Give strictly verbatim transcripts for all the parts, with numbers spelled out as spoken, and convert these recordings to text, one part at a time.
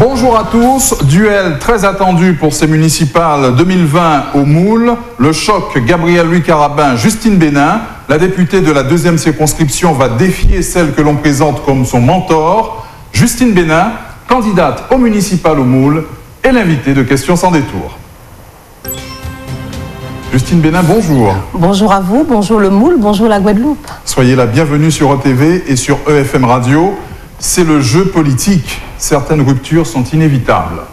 Bonjour à tous, duel très attendu pour ces municipales deux mille vingt au Moule. Le choc Gabriel-Louis Carabin, Justine Bénin. La députée de la deuxième circonscription va défier celle que l'on présente comme son mentor. Justine Bénin, candidate au municipal au Moule, et l'invitée de Questions sans détour. Justine Bénin, bonjour. Bonjour à vous, bonjour le Moule, bonjour la Guadeloupe. Soyez la bienvenue sur E T V et sur E F M Radio. C'est le jeu politique. Certaines ruptures sont inévitables.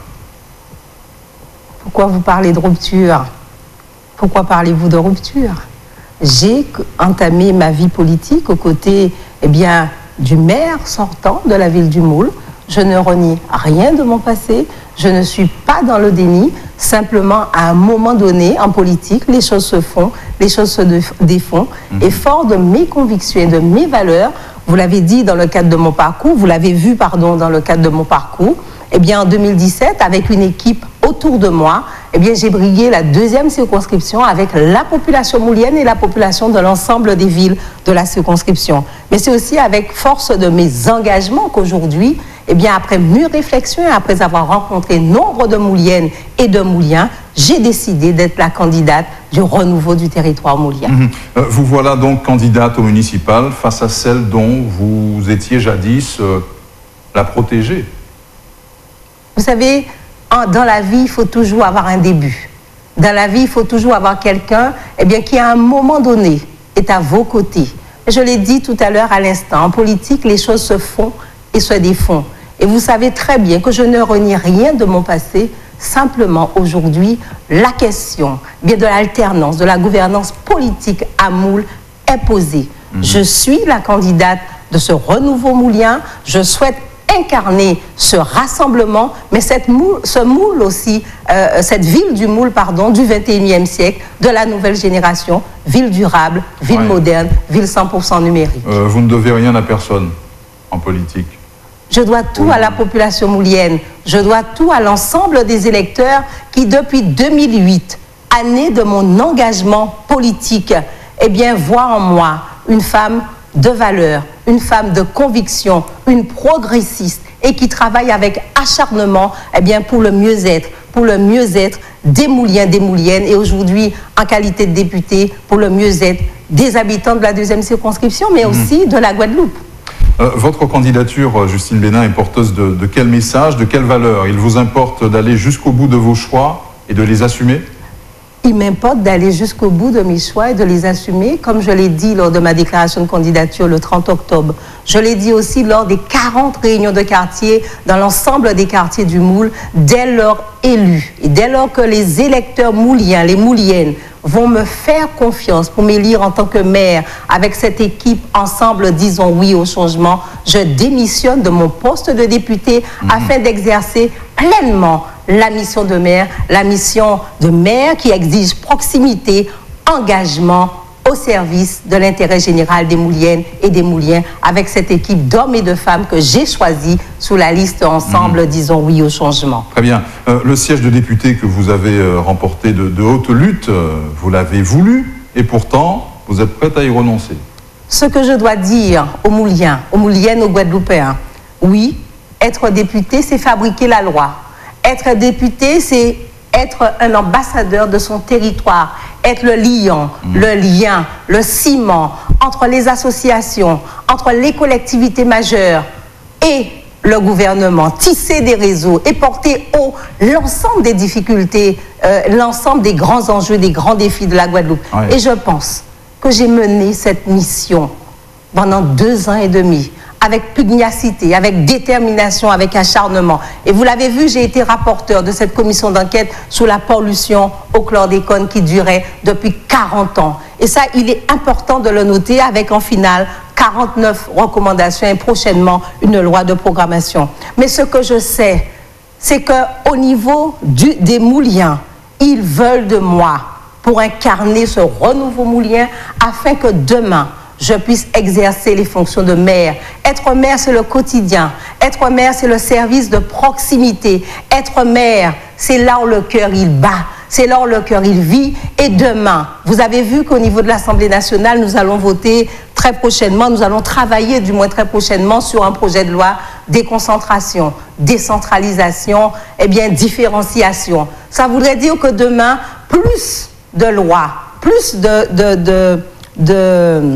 Pourquoi vous parlez de rupture? Pourquoi parlez-vous de rupture? J'ai entamé ma vie politique aux côtés eh bien, du maire sortant de la ville du Moule. Je ne renie rien de mon passé, je ne suis pas dans le déni. Simplement, à un moment donné, en politique, les choses se font, les choses se défont. Mmh. Et fort de mes convictions et de mes valeurs, vous l'avez dit dans le cadre de mon parcours, vous l'avez vu, pardon, dans le cadre de mon parcours, eh bien, en deux mille dix-sept, avec une équipe autour de moi, eh bien, j'ai brigué la deuxième circonscription avec la population moulienne et la population de l'ensemble des villes de la circonscription. Mais c'est aussi avec force de mes engagements qu'aujourd'hui, eh bien, après mûre réflexion et après avoir rencontré nombre de Mouliennes et de Mouliens, j'ai décidé d'être la candidate du renouveau du territoire moulien. Mmh. Euh, vous voilà donc candidate au municipal face à celle dont vous étiez jadis euh, la protégée. Vous savez, en, dans la vie, il faut toujours avoir un début. Dans la vie, il faut toujours avoir quelqu'un eh bien, qui, à un moment donné, est à vos côtés. Je l'ai dit tout à l'heure à l'instant, en politique, les choses se font et se défont. Et vous savez très bien que je ne renie rien de mon passé. Simplement, aujourd'hui, la question bien de l'alternance, de la gouvernance politique à Moule est posée. Mmh. Je suis la candidate de ce renouveau moulien. Je souhaite incarner ce rassemblement, mais cette moule, ce Moule aussi, euh, cette ville du Moule, pardon, du vingt et unième siècle, de la nouvelle génération, ville durable, ville ouais. moderne, ville cent pour cent numérique. Euh, vous ne devez rien à personne en politique. Je dois tout oui. à la population moulienne. Je dois tout à l'ensemble des électeurs qui, depuis deux mille huit, année de mon engagement politique, eh bien, voient en moi une femme de valeur, une femme de conviction, une progressiste et qui travaille avec acharnement eh bien, pour le mieux-être, pour le mieux-être des Mouliens, des Mouliennes et aujourd'hui, en qualité de députée, pour le mieux-être des habitants de la deuxième circonscription, mais mmh. aussi de la Guadeloupe. Euh, votre candidature, Justine Bénin, est porteuse de, de quel message, de quelle valeur? Il vous importe d'aller jusqu'au bout de vos choix et de les assumer? Il m'importe d'aller jusqu'au bout de mes choix et de les assumer, comme je l'ai dit lors de ma déclaration de candidature le trente octobre. Je l'ai dit aussi lors des quarante réunions de quartier dans l'ensemble des quartiers du Moule, dès lors élus et dès lors que les électeurs mouliens, les mouliennes, vont me faire confiance pour m'élire en tant que maire avec cette équipe ensemble, disons oui au changement, je démissionne de mon poste de député mmh. afin d'exercer pleinement la mission de maire, la mission de maire qui exige proximité, engagement au service de l'intérêt général des Mouliennes et des Mouliens avec cette équipe d'hommes et de femmes que j'ai choisi sous la liste ensemble, mmh. disons oui au changement. Très bien. Euh, le siège de député que vous avez euh, remporté de, de haute lutte, euh, vous l'avez voulu et pourtant, vous êtes prête à y renoncer. Ce que je dois dire aux Mouliens, aux Mouliennes, aux Guadeloupéens, oui, être député, c'est fabriquer la loi. Être député, c'est être un ambassadeur de son territoire, être le lion, mmh. le lien, le ciment entre les associations, entre les collectivités majeures et le gouvernement, tisser des réseaux et porter haut l'ensemble des difficultés, euh, l'ensemble des grands enjeux, des grands défis de la Guadeloupe. Ouais. Et je pense que j'ai mené cette mission pendant deux ans et demi, avec pugnacité, avec détermination, avec acharnement. Et vous l'avez vu, j'ai été rapporteur de cette commission d'enquête sur la pollution au chlordécone qui durait depuis quarante ans. Et ça, il est important de le noter avec en finale quarante-neuf recommandations et prochainement une loi de programmation. Mais ce que je sais, c'est qu'au niveau du, des Mouliens, ils veulent de moi pour incarner ce renouveau moulien afin que demain, je puisse exercer les fonctions de maire. Être maire, c'est le quotidien. Être maire, c'est le service de proximité. Être maire, c'est là où le cœur il bat. C'est là où le cœur il vit. Et demain, vous avez vu qu'au niveau de l'Assemblée nationale, nous allons voter très très prochainement, nous allons travailler, du moins très prochainement, sur un projet de loi déconcentration, décentralisation, et bien différenciation. Ça voudrait dire que demain, plus de lois, plus de, de, de, de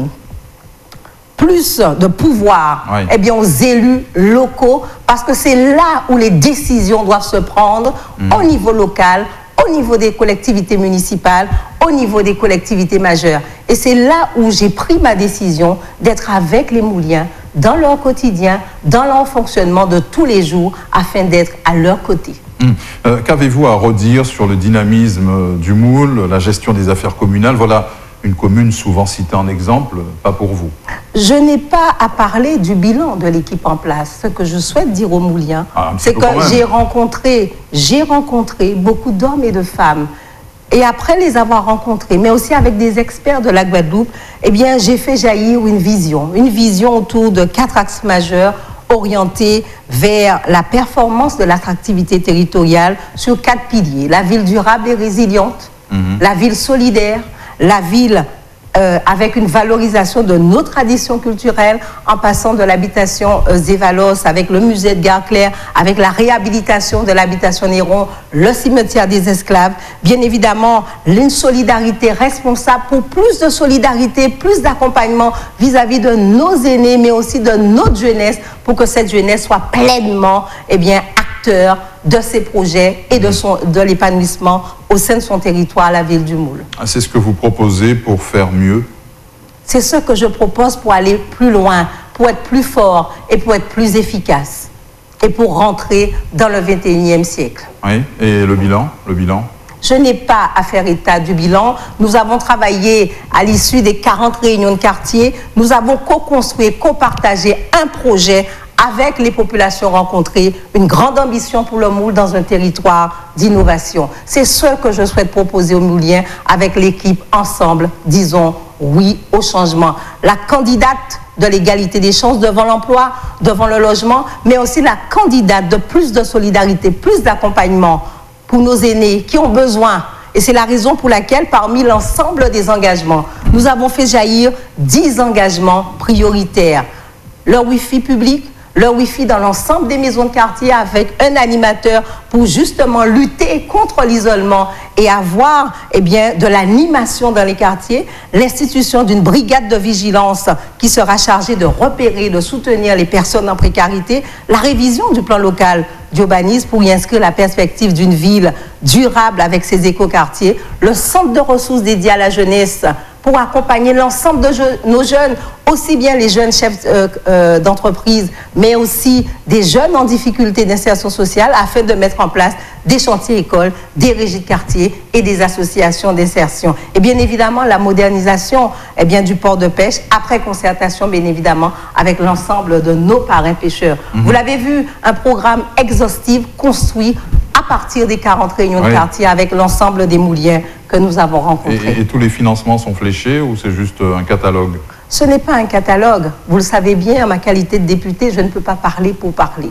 plus de pouvoir, oui. eh bien, aux élus locaux, parce que c'est là où les décisions doivent se prendre, mmh. au niveau local, au niveau des collectivités municipales, au niveau des collectivités majeures. Et c'est là où j'ai pris ma décision d'être avec les Mouliens, dans leur quotidien, dans leur fonctionnement de tous les jours, afin d'être à leur côté. Mmh. Euh, qu'avez-vous à redire sur le dynamisme du Moule, la gestion des affaires communales? Voilà une commune souvent citée en exemple, pas pour vous. Je n'ai pas à parler du bilan de l'équipe en place. Ce que je souhaite dire aux Mouliens, ah, c'est que j'ai rencontré, j'ai rencontré beaucoup d'hommes et de femmes. Et après les avoir rencontrés, mais aussi avec des experts de la Guadeloupe, eh bien, j'ai fait jaillir une vision, une vision autour de quatre axes majeurs orientés vers la performance de l'attractivité territoriale sur quatre piliers. La ville durable et résiliente, mmh. la ville solidaire, la ville euh, avec une valorisation de nos traditions culturelles, en passant de l'habitation euh, Zévalos avec le musée de Gare-Claire, avec la réhabilitation de l'habitation Néron, le cimetière des esclaves, bien évidemment une solidarité responsable pour plus de solidarité, plus d'accompagnement vis-à-vis de nos aînés, mais aussi de notre jeunesse, pour que cette jeunesse soit pleinement, eh bien, acteur de ses projets et de, son, de l'épanouissement au sein de son territoire, la ville du Moule. C'est ce que vous proposez pour faire mieux? C'est ce que je propose pour aller plus loin, pour être plus fort et pour être plus efficace et pour rentrer dans le vingt et unième siècle. Oui, et le bilan, le bilan Je n'ai pas à faire état du bilan. Nous avons travaillé à l'issue des quarante réunions de quartier. Nous avons co-construit, co-partagé un projet avec les populations rencontrées, une grande ambition pour le Moule dans un territoire d'innovation. C'est ce que je souhaite proposer aux Mouliens avec l'équipe ensemble, disons oui au changement. La candidate de l'égalité des chances devant l'emploi, devant le logement, mais aussi la candidate de plus de solidarité, plus d'accompagnement pour nos aînés qui ont besoin. Et c'est la raison pour laquelle, parmi l'ensemble des engagements, nous avons fait jaillir dix engagements prioritaires. Le Wi-Fi public, le Wi-Fi dans l'ensemble des maisons de quartier avec un animateur pour justement lutter contre l'isolement et avoir eh bien, de l'animation dans les quartiers, l'institution d'une brigade de vigilance qui sera chargée de repérer, de soutenir les personnes en précarité, la révision du plan local d'urbanisme pour y inscrire la perspective d'une ville durable avec ses écoquartiers, le centre de ressources dédié à la jeunesse pour accompagner l'ensemble de je nos jeunes, aussi bien les jeunes chefs euh, euh, d'entreprise, mais aussi des jeunes en difficulté d'insertion sociale, afin de mettre en place des chantiers écoles, des régies de quartier et des associations d'insertion. Et bien évidemment, la modernisation eh bien, du port de pêche, après concertation, bien évidemment, avec l'ensemble de nos parrains pêcheurs. Mmh. Vous l'avez vu, un programme exhaustif construit à partir des quarante réunions oui. de quartier avec l'ensemble des Mouliens que nous avons rencontrés. Et, et tous les financements sont fléchés ou c'est juste un catalogue? Ce n'est pas un catalogue. Vous le savez bien, en ma qualité de députée, je ne peux pas parler pour parler.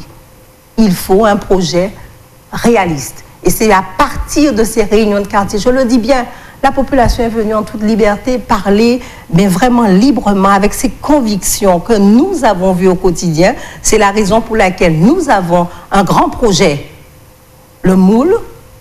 Il faut un projet réaliste. Et c'est à partir de ces réunions de quartier, je le dis bien, la population est venue en toute liberté parler, mais vraiment librement, avec ses convictions que nous avons vues au quotidien. C'est la raison pour laquelle nous avons un grand projet, le Moule,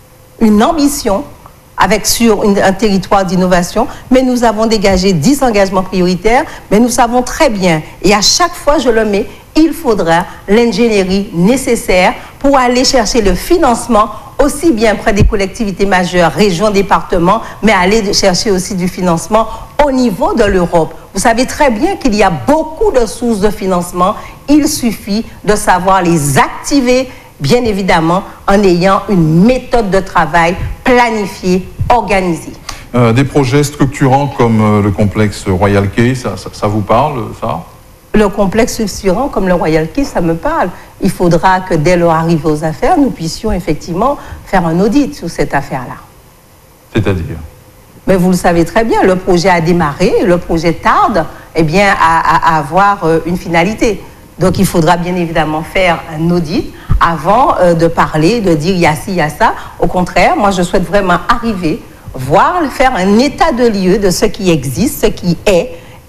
une ambition, avec sur une, un territoire d'innovation, mais nous avons dégagé dix engagements prioritaires, mais nous savons très bien, et à chaque fois je le mets, il faudra l'ingénierie nécessaire pour aller chercher le financement aussi bien près des collectivités majeures, régions, départements, mais aller chercher aussi du financement au niveau de l'Europe. Vous savez très bien qu'il y a beaucoup de sources de financement, il suffit de savoir les activer, bien évidemment, en ayant une méthode de travail planifiée, organisée. Euh, des projets structurants comme euh, le complexe Royal Quay, ça, ça, ça vous parle, ça? Le complexe structurant comme le Royal Quay, ça me parle. Il faudra que dès leur arrivée aux affaires, nous puissions effectivement faire un audit sur cette affaire-là. C'est-à-dire? Mais vous le savez très bien, le projet a démarré, le projet tarde eh bien, à, à avoir euh, une finalité. Donc il faudra bien évidemment faire un audit avant euh, de parler, de dire il y a ci, il y a ça. Au contraire, moi je souhaite vraiment arriver, voir, faire un état de lieu de ce qui existe, ce qui est,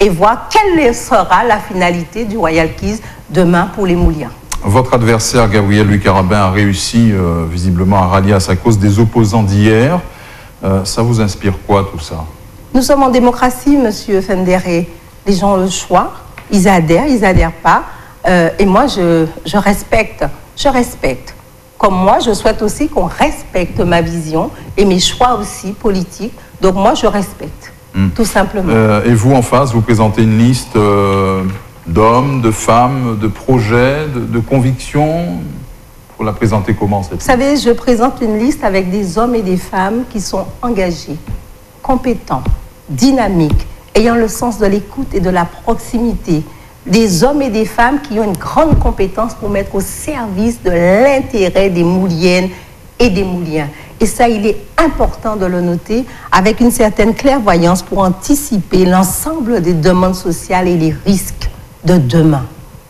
et voir quelle sera la finalité du Royal Keys demain pour les Mouliens. Votre adversaire, Gabriel Louis-Carabin, a réussi euh, visiblement à rallier à sa cause des opposants d'hier. Euh, ça vous inspire quoi, tout ça? Nous sommes en démocratie, Monsieur Fendere. Les gens ont le choix, ils adhèrent, ils n'adhèrent pas. Euh, et moi, je, je respecte, je respecte. Comme moi, je souhaite aussi qu'on respecte ma vision et mes choix aussi politiques. Donc moi, je respecte, mmh. tout simplement. Euh, et vous, en face, vous présentez une liste euh, d'hommes, de femmes, de projets, de, de convictions. Vous la présentez comment, cette liste? Vous savez, je présente une liste avec des hommes et des femmes qui sont engagés, compétents, dynamiques, ayant le sens de l'écoute et de la proximité. Des hommes et des femmes qui ont une grande compétence pour mettre au service de l'intérêt des Mouliennes et des Mouliens. Et ça, il est important de le noter avec une certaine clairvoyance pour anticiper l'ensemble des demandes sociales et les risques de demain.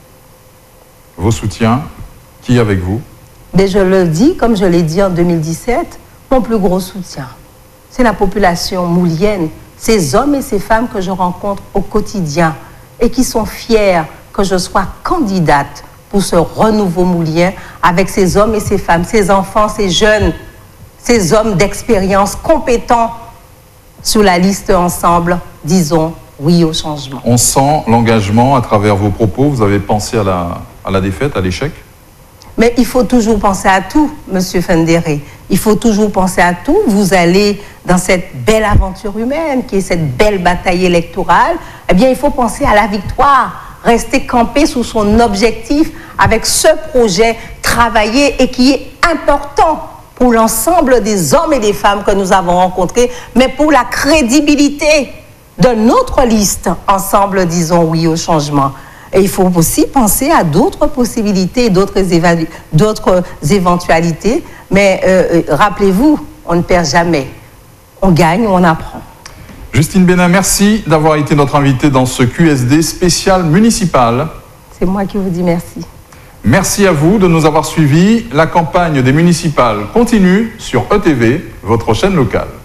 Vos soutiens, qui avec vous? Mais je le dis, comme je l'ai dit en deux mille dix-sept, mon plus gros soutien, c'est la population moulienne, ces hommes et ces femmes que je rencontre au quotidien et qui sont fiers que je sois candidate pour ce renouveau moulien avec ces hommes et ces femmes, ces enfants, ces jeunes, ces hommes d'expérience compétents sur la liste ensemble, disons oui au changement. On sent l'engagement à travers vos propos. Vous avez pensé à la, à la défaite, à l'échec? Mais il faut toujours penser à tout, Monsieur Fendere. Il faut toujours penser à tout. Vous allez dans cette belle aventure humaine, qui est cette belle bataille électorale. Eh bien, il faut penser à la victoire, rester campé sous son objectif avec ce projet travaillé et qui est important pour l'ensemble des hommes et des femmes que nous avons rencontrés, mais pour la crédibilité de notre liste, ensemble, disons oui au changement. Et il faut aussi penser à d'autres possibilités, d'autres éva- d'autres éventualités. Mais euh, rappelez-vous, on ne perd jamais. On gagne ou on apprend. Justine Bénin, merci d'avoir été notre invitée dans ce Q S D spécial municipal. C'est moi qui vous dis merci. Merci à vous de nous avoir suivis. La campagne des municipales continue sur E T V, votre chaîne locale.